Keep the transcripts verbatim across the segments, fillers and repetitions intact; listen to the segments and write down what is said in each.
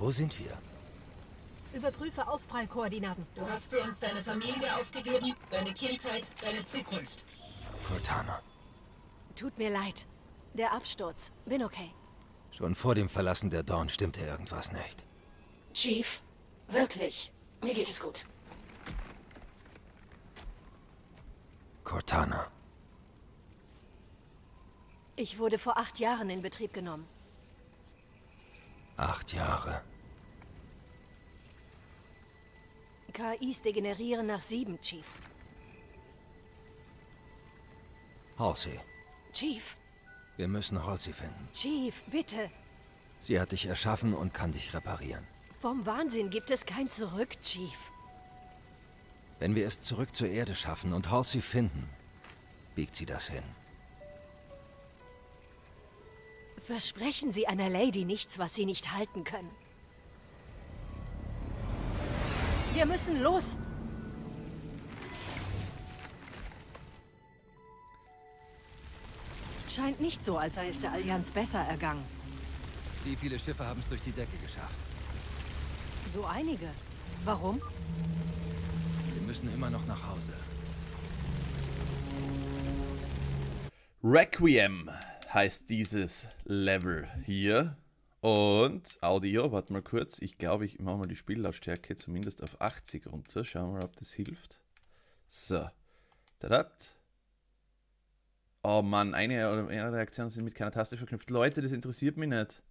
Wo sind wir? Überprüfe Aufprallkoordinaten. Du hast für uns deine Familie aufgegeben, deine Kindheit, deine Zukunft. Cortana. Tut mir leid. Der Absturz. Bin okay. Schon vor dem Verlassen der Dawn stimmte irgendwas nicht. Chief, wirklich, mir geht es gut. Cortana. Ich wurde vor acht Jahren in Betrieb genommen. Acht Jahre. K Is degenerieren nach sieben, Chief. Halsey. Chief, Wir müssen Halsey finden. Chief, bitte. Sie hat dich erschaffen und kann dich reparieren. Vom Wahnsinn gibt es kein Zurück, Chief. Wenn wir es zurück zur Erde schaffen und Halsey finden, biegt sie das hin. Versprechen Sie einer Lady nichts, was Sie nicht halten können. Wir müssen los! Scheint nicht so, als sei es der Allianz besser ergangen. Wie viele Schiffe haben es durch die Decke geschafft? So einige. Warum? Wir müssen immer noch nach Hause. Requiem heißt dieses Level hier. Und Audio, warte mal kurz. Ich glaube, ich mache mal die Spiellautstärke zumindest auf achtzig runter. Schauen wir mal, ob das hilft. So. Tadat. Oh Mann, eine oder mehrere Reaktionen sind mit keiner Taste verknüpft. Leute, das interessiert mich nicht.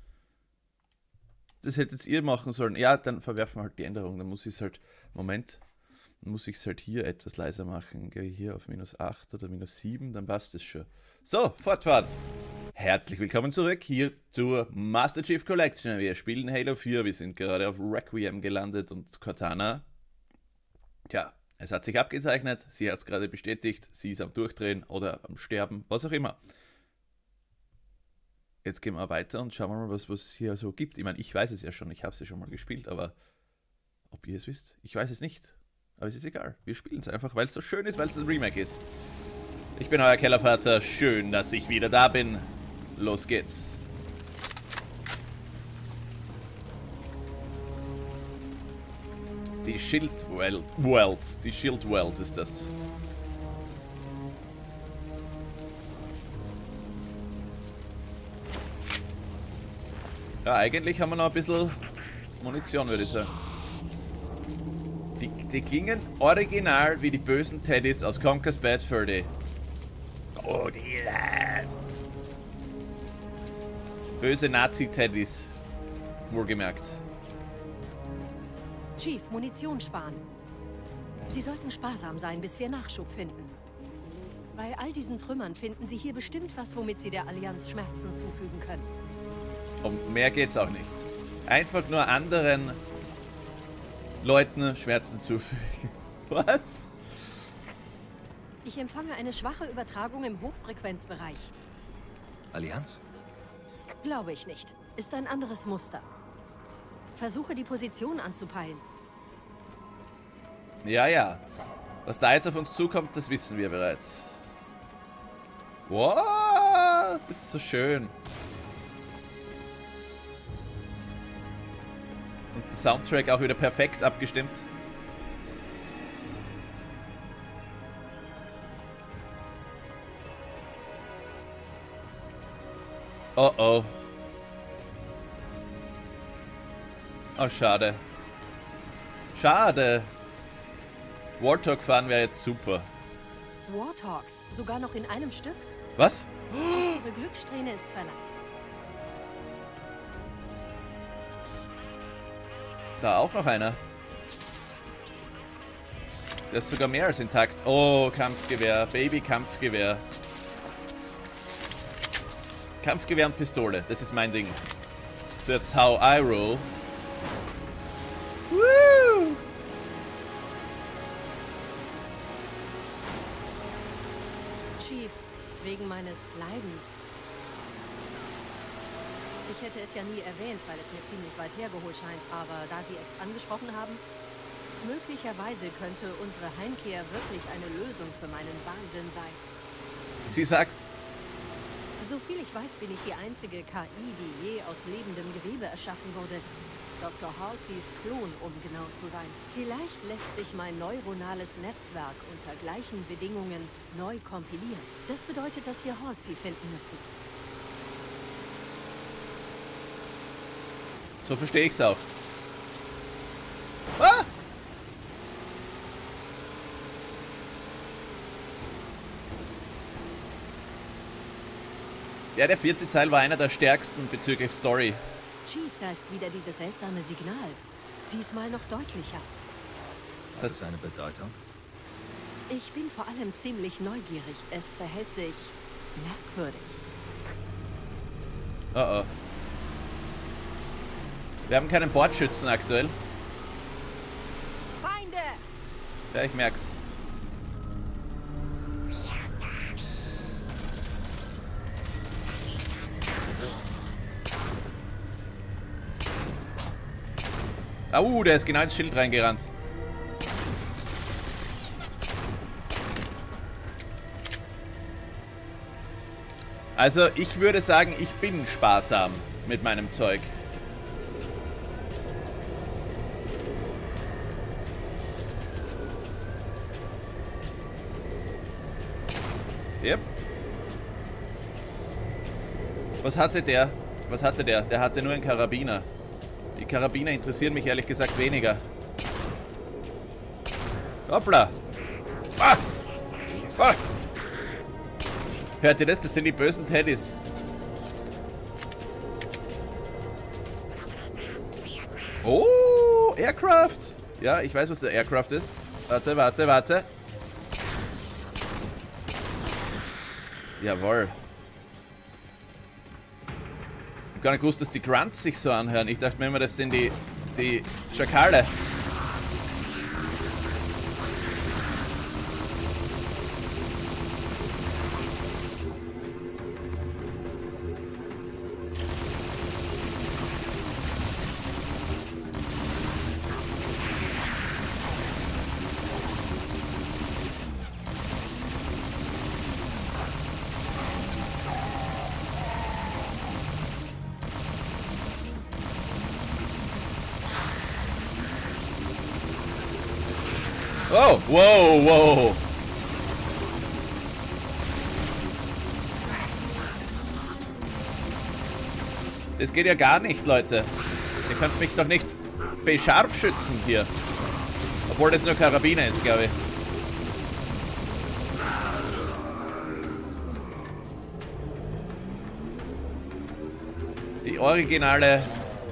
Das hättet ihr machen sollen. Ja, dann verwerfen wir halt die Änderung. Dann muss ich es halt... Moment. Dann muss ich es halt hier etwas leiser machen. Gehe hier auf minus acht oder minus sieben, dann passt es schon. So, fortfahren. Herzlich willkommen zurück hier zur Master Chief Collection. Wir spielen Halo vier. Wir sind gerade auf Requiem gelandet und Cortana... Tja, es hat sich abgezeichnet. Sie hat es gerade bestätigt. Sie ist am Durchdrehen oder am Sterben, was auch immer. Jetzt gehen wir weiter und schauen wir mal, was es hier so gibt. Ich meine, ich weiß es ja schon. Ich habe es ja schon mal gespielt, aber ob ihr es wisst, ich weiß es nicht. Aber es ist egal. Wir spielen es einfach, weil es so schön ist, weil es ein Remake ist. Ich bin euer Kellervater. Schön, dass ich wieder da bin. Los geht's. Die Schildwelt. Welt. Die Schildwelt ist das. Ja, eigentlich haben wir noch ein bisschen Munition, würde ich sagen. Die, die klingen original wie die bösen Teddys aus Conker's Bad Fur Day. Oh, die böse Nazi-Teddys. Wohlgemerkt. Chief, Munition sparen. Sie sollten sparsam sein, bis wir Nachschub finden. Bei all diesen Trümmern finden Sie hier bestimmt was, womit Sie der Allianz Schmerzen zufügen können. Um mehr geht's auch nicht. Einfach nur anderen Leuten Schmerzen zufügen. Was? Ich empfange eine schwache Übertragung im Hochfrequenzbereich. Allianz? Glaube ich nicht. Ist ein anderes Muster. Versuche die Position anzupeilen. Ja, ja. Was da jetzt auf uns zukommt, das wissen wir bereits. Wow, das ist so schön. Und der Soundtrack auch wieder perfekt abgestimmt. Oh oh. Oh, schade. Schade. Warthog fahren wäre jetzt super. Warthogs, sogar noch in einem Stück? Was? Ihre Glückssträhne ist verlassen. Da auch noch einer. Der ist sogar mehr als intakt. Oh, Kampfgewehr. Baby-Kampfgewehr. Kampfgewehr und Pistole. Das ist mein Ding. That's how I roll. Woo! Chief, wegen meines Leidens. Ich hätte es ja nie erwähnt, weil es mir ziemlich weit hergeholt scheint, aber da Sie es angesprochen haben, möglicherweise könnte unsere Heimkehr wirklich eine Lösung für meinen Wahnsinn sein. Sie sagt... So viel ich weiß, bin ich die einzige K I, die je aus lebendem Gewebe erschaffen wurde. Doktor Halseys Klon, um genau zu sein. Vielleicht lässt sich mein neuronales Netzwerk unter gleichen Bedingungen neu kompilieren. Das bedeutet, dass wir Halsey finden müssen. So verstehe ich's auch. Ah! Ja, der vierte Teil war einer der stärksten bezüglich Story. Chief, da ist wieder dieses seltsame Signal. Diesmal noch deutlicher. Das heißt eine Bedeutung? Ich bin vor allem ziemlich neugierig. Es verhält sich merkwürdig. Oh oh. Wir haben keinen Bordschützen aktuell. Feinde! Ja, ich merk's. Au, uh, der ist genau ins Schild reingerannt. Also, ich würde sagen, ich bin sparsam mit meinem Zeug. Yep. Was hatte der? Was hatte der? Der hatte nur einen Karabiner. Die Karabiner interessieren mich ehrlich gesagt weniger. Hoppla! Ah! Ah! Hört ihr das? Das sind die bösen Teddys. Oh! Aircraft! Ja, ich weiß, was der Aircraft ist. Warte, warte, warte. Jawohl. Ich hab gar nicht gewusst, dass die Grunts sich so anhören. Ich dachte mir immer, das sind die, die Schakale. Oh, wow, wow. Das geht ja gar nicht, Leute. Ihr könnt mich doch nicht bescharfschützen hier. Obwohl das nur Karabiner ist, glaube ich. Die originale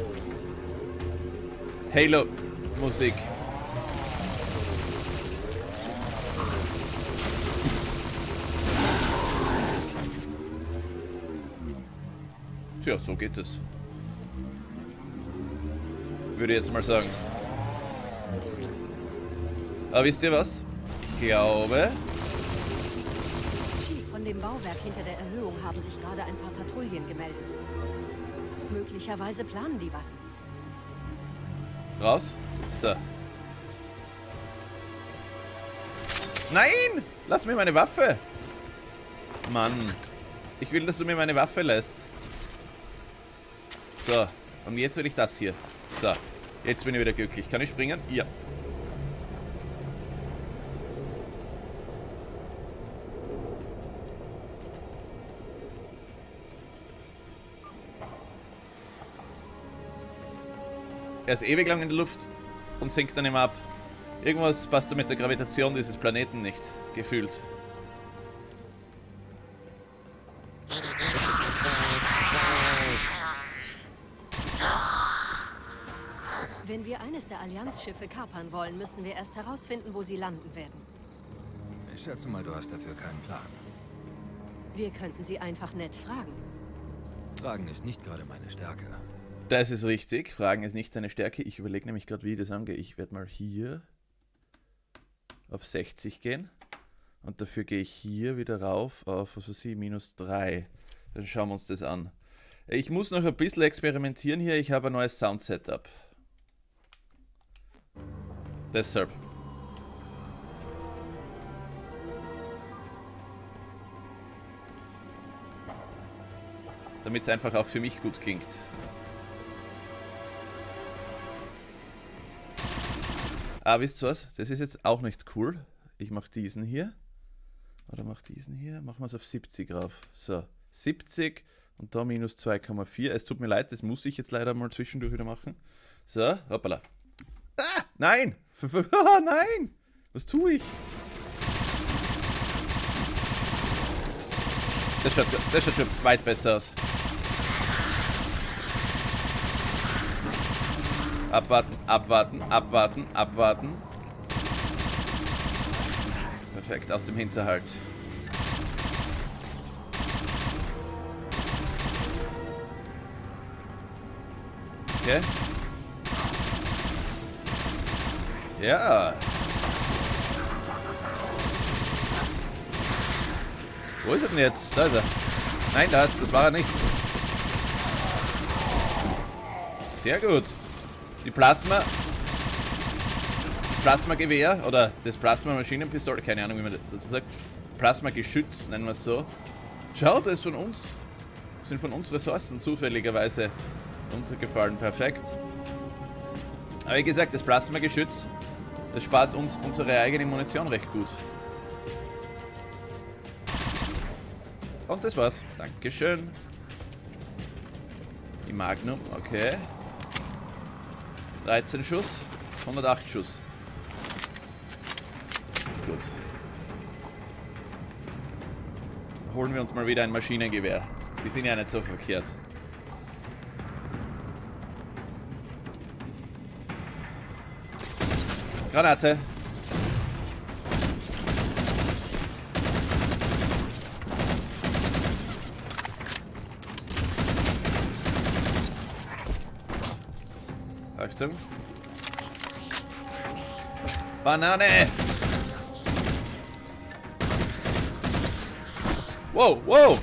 Halo-Musik. Ja, so geht es. Würde ich jetzt mal sagen. Aber wisst ihr was? Ich glaube... Chief, von dem Bauwerk hinter der Erhöhung haben sich gerade ein paar Patrouillen gemeldet. Möglicherweise planen die was. Raus? So. Nein! Lass mir meine Waffe! Mann. Ich will, dass du mir meine Waffe lässt. So, und jetzt will ich das hier. So, jetzt bin ich wieder glücklich. Kann ich springen? Ja. Er ist ewig lang in der Luft und sinkt dann immer ab. Irgendwas passt da mit der Gravitation dieses Planeten nicht, gefühlt. Wenn wir eines der Allianzschiffe kapern wollen, müssen wir erst herausfinden, wo sie landen werden. Ich schätze mal, du hast dafür keinen Plan. Wir könnten sie einfach nett fragen. Fragen ist nicht gerade meine Stärke. Das ist richtig. Fragen ist nicht deine Stärke. Ich überlege nämlich gerade, wie ich das angehe. Ich werde mal hier auf sechzig gehen. Und dafür gehe ich hier wieder rauf auf, was weiß ich, minus drei. Dann schauen wir uns das an. Ich muss noch ein bisschen experimentieren hier. Ich habe ein neues Sound-Setup. Deshalb. Damit es einfach auch für mich gut klingt. Ah, wisst ihr was? Das ist jetzt auch nicht cool. Ich mache diesen hier. Oder mach diesen hier. Machen wir es auf siebzig rauf. So, siebzig und da minus zwei Komma vier. Es tut mir leid, das muss ich jetzt leider mal zwischendurch wieder machen. So, hoppala. Ah, nein! Oh, nein! Was tue ich? Das schaut, das schaut schon weit besser aus. Abwarten, abwarten, abwarten, abwarten. Perfekt, aus dem Hinterhalt. Okay. Ja. Wo ist er denn jetzt? Da ist er. Nein, das, das war er nicht. Sehr gut. Die Plasma... Plasma-Gewehr oder das Plasma-Maschinenpistole, keine Ahnung, wie man das sagt. Plasma-Geschütz, nennen wir es so. Schau, das ist von uns. Das sind von uns Ressourcen zufälligerweise untergefallen. Perfekt. Aber wie gesagt, das Plasma-Geschütz, das spart uns unsere eigene Munition recht gut. Und das war's. Dankeschön. Die Magnum, okay. dreizehn Schuss, hundertacht Schuss. Gut. Holen wir uns mal wieder ein Maschinengewehr. Die sind ja nicht so verkehrt. Granate. Achtung. Banane! Wow, wow!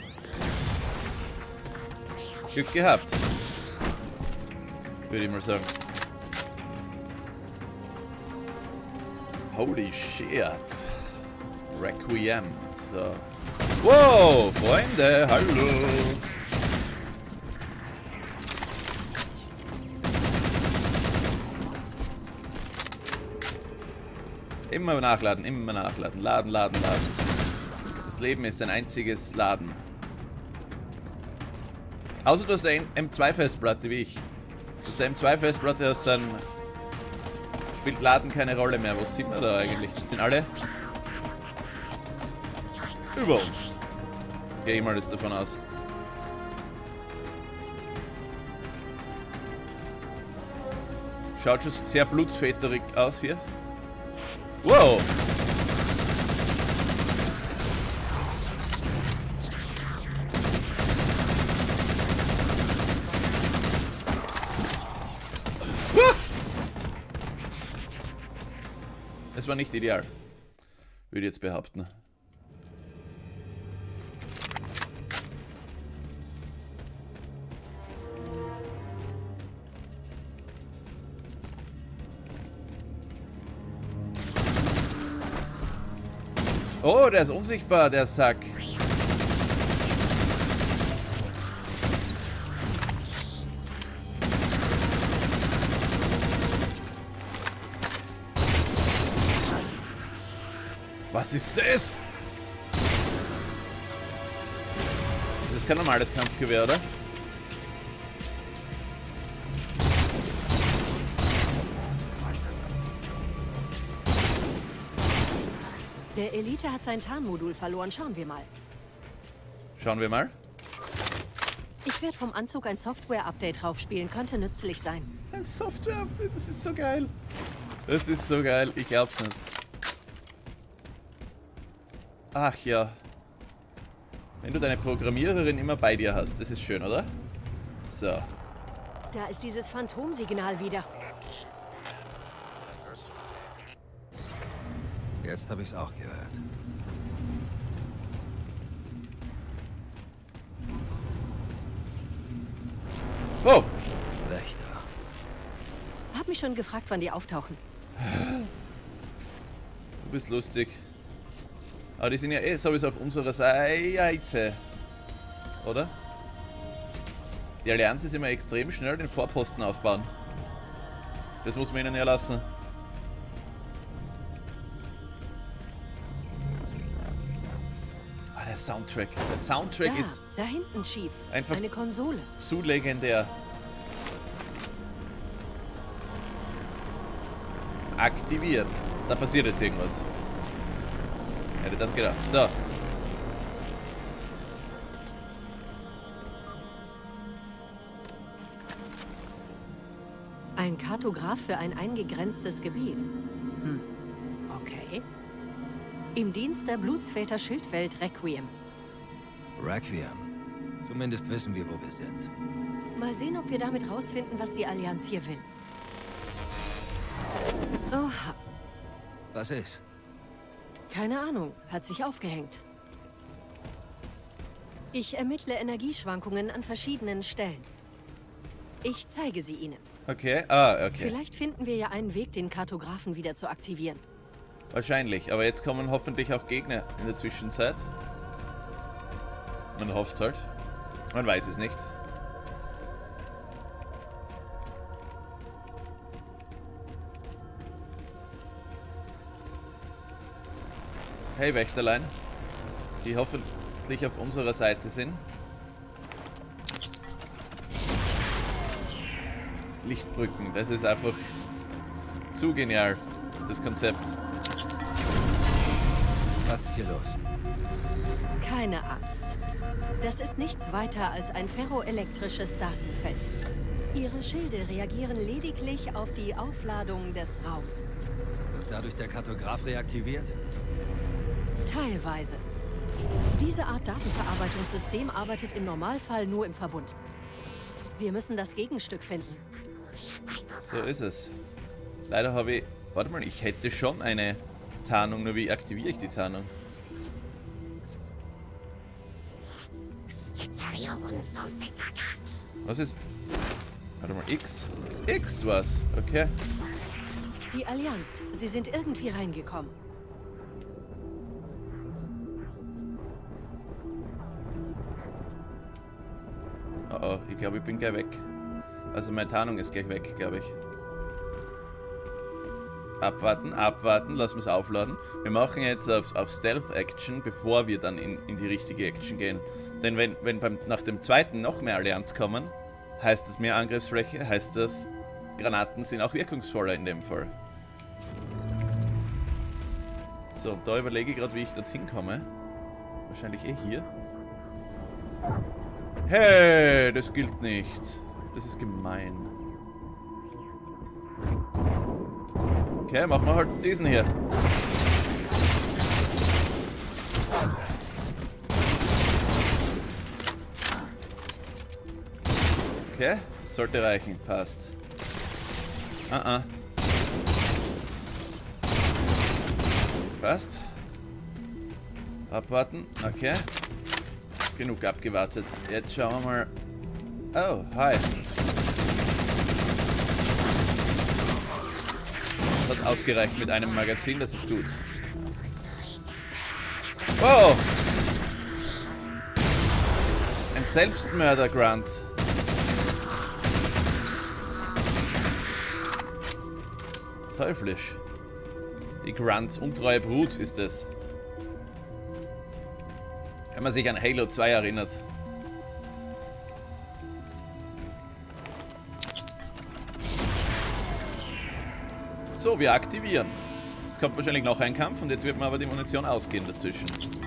Glück gehabt. Würde ich mal sagen. Holy shit. Requiem. So. Wow, Freunde, hallo! Immer nachladen, immer nachladen. Laden, laden, laden. Das Leben ist ein einziges Laden. Außer du hast eine M zwei Festplatte wie ich. Dass du eine M zwei Festplatte hast, dann spielt Laden keine Rolle mehr. Was sind wir da eigentlich? Das sind alle über uns. Gehe ich mal das davon aus. Schaut schon sehr blutsväterig aus hier. Wow! Es war nicht ideal, würde ich jetzt behaupten. Oh, der ist unsichtbar, der Sack. Was ist das? Das ist kein normales Kampfgewehr, oder? Der Elite hat sein Tarnmodul verloren. Schauen wir mal. Schauen wir mal. Ich werde vom Anzug ein Software-Update draufspielen. Könnte nützlich sein. Ein Software-Update, das ist so geil. Das ist so geil, ich glaub's nicht. Ach ja. Wenn du deine Programmiererin immer bei dir hast, das ist schön, oder? So. Da ist dieses Phantomsignal wieder. Jetzt habe ich es auch gehört. Oh! Wächter. Hab mich schon gefragt, wann die auftauchen. Du bist lustig. Aber die sind ja eh sowieso auf unserer Seite. Oder? Die Allianz ist immer extrem schnell den Vorposten aufbauen. Das muss man ihnen ja lassen. Soundtrack. Der Soundtrack Da, ist da hinten schief. einfach Eine Konsole. zu legendär. Aktivieren. Da passiert jetzt irgendwas. Hätte das gedacht. So. Ein Kartograph für ein eingegrenztes Gebiet. Hm. Okay. Im Dienst der Blutsväter Schildwelt Requiem. Requiem. Zumindest wissen wir, wo wir sind. Mal sehen, ob wir damit rausfinden, was die Allianz hier will. Oha. Was ist? Keine Ahnung. Hat sich aufgehängt. Ich ermittle Energieschwankungen an verschiedenen Stellen. Ich zeige sie Ihnen. Okay, ah, okay. Vielleicht finden wir ja einen Weg, den Kartographen wieder zu aktivieren. Wahrscheinlich, aber jetzt kommen hoffentlich auch Gegner in der Zwischenzeit. Man hofft halt. Man weiß es nicht. Hey Wächterlein, die hoffentlich auf unserer Seite sind. Lichtbrücken, das ist einfach zu genial, das Konzept. Was ist hier los? Keine Angst. Das ist nichts weiter als ein ferroelektrisches Datenfeld. Ihre Schilde reagieren lediglich auf die Aufladung des Raums. Wird dadurch der Kartograph reaktiviert? Teilweise. Diese Art Datenverarbeitungssystem arbeitet im Normalfall nur im Verbund. Wir müssen das Gegenstück finden. So ist es. Leider habe ich... Warte mal, ich hätte schon eine Tarnung, nur wie aktiviere ich die Tarnung? Was ist... Warte mal, X? X was? Okay. Die Allianz, sie sind irgendwie reingekommen. Oh oh, ich glaube, ich bin gleich weg. Also meine Tarnung ist gleich weg, glaube ich. Abwarten, abwarten, lassen wir es aufladen. Wir machen jetzt auf, auf Stealth-Action, bevor wir dann in, in die richtige Action gehen. Denn wenn, wenn beim, nach dem zweiten noch mehr Allianz kommen, heißt das mehr Angriffsfläche, heißt das, Granaten sind auch wirkungsvoller in dem Fall. So, und da überlege ich gerade, wie ich dorthin komme. Wahrscheinlich eh hier. Hey, das gilt nicht. Das ist gemein. Okay, machen wir halt diesen hier. Okay, das sollte reichen. Passt. Ah, ah. Passt. Abwarten. Okay. Genug abgewartet. Jetzt schauen wir mal. Oh, hi. Das hat ausgereicht mit einem Magazin, das ist gut. Wow! Ein Selbstmörder-Grunt. Teuflisch. Die Grunts untreue Brut ist es. Wenn man sich an Halo zwei erinnert. So, wir aktivieren. Jetzt kommt wahrscheinlich noch ein Kampf und jetzt wird mir aber die Munition ausgehen dazwischen.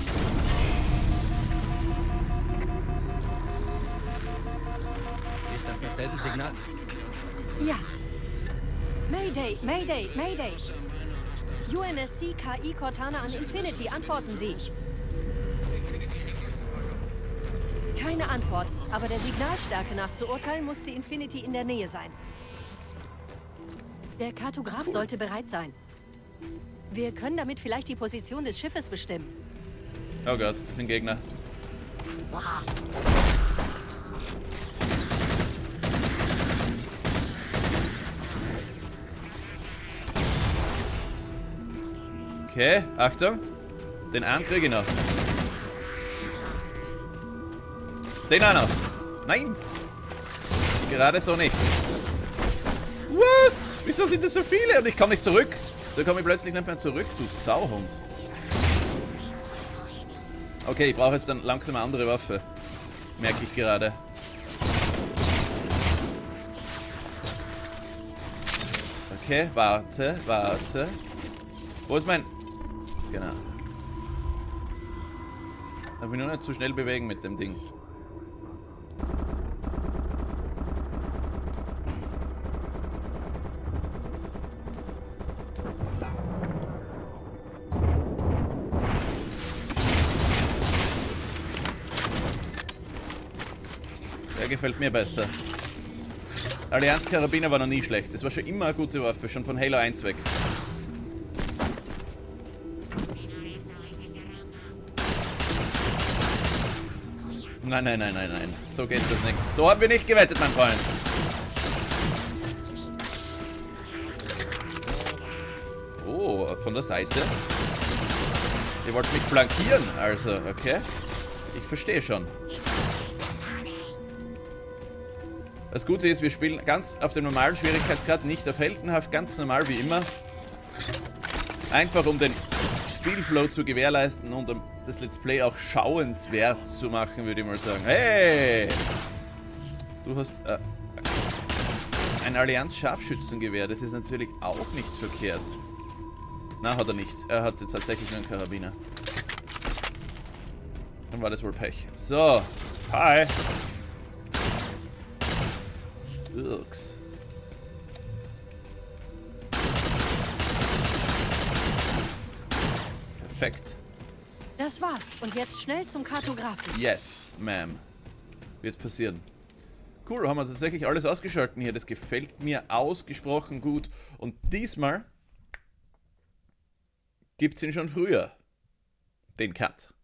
Ist das dasselbe Signal? Ja. Mayday, Mayday, Mayday. U N S C K I Cortana an Infinity, antworten Sie. Keine Antwort, aber der Signalstärke nach zu urteilen, muss die Infinity in der Nähe sein. Der Kartograph sollte bereit sein. Wir können damit vielleicht die Position des Schiffes bestimmen. Oh Gott, das sind Gegner. Okay, Achtung. Den einen kriege ich noch. Den auch noch. Nein. Gerade so nicht. Was? Wieso sind das so viele? Und ich komme nicht zurück. So komme ich plötzlich nicht mehr zurück, du Sauhund. Okay, ich brauche jetzt dann langsam eine andere Waffe. Merke ich gerade. Okay, warte, warte. Wo ist mein... Genau. Darf mich nur nicht zu schnell bewegen mit dem Ding. Der gefällt mir besser. Allianz-Karabiner war noch nie schlecht. Das war schon immer eine gute Waffe, schon von Halo eins weg. Nein, nein, nein, nein, nein. So geht das nicht. So haben wir nicht gewettet, mein Freund. Oh, von der Seite. Ihr wollt mich flankieren, also, okay. Ich verstehe schon. Das Gute ist, wir spielen ganz auf dem normalen Schwierigkeitsgrad, nicht auf heldenhaft, ganz normal wie immer. Einfach um den Spielflow zu gewährleisten und um das Let's Play auch schauenswert zu machen, würde ich mal sagen. Hey! Du hast äh, ein Allianz-Scharfschützengewehr, das ist natürlich auch nicht verkehrt. Na, hat er nicht. Er hatte tatsächlich nur einen Karabiner. Dann war das wohl Pech. So, hi! Ups. Perfekt. Das war's. Und jetzt schnell zum Kartografen. Yes, ma'am. Wird passieren. Cool, haben wir tatsächlich alles ausgeschalten hier. Das gefällt mir ausgesprochen gut. Und diesmal gibt's ihn schon früher. Den Cut.